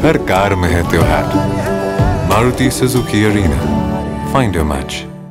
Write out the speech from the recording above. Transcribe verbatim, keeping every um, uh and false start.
हर car में है त्योहार। Maruti Suzuki arena, find your match.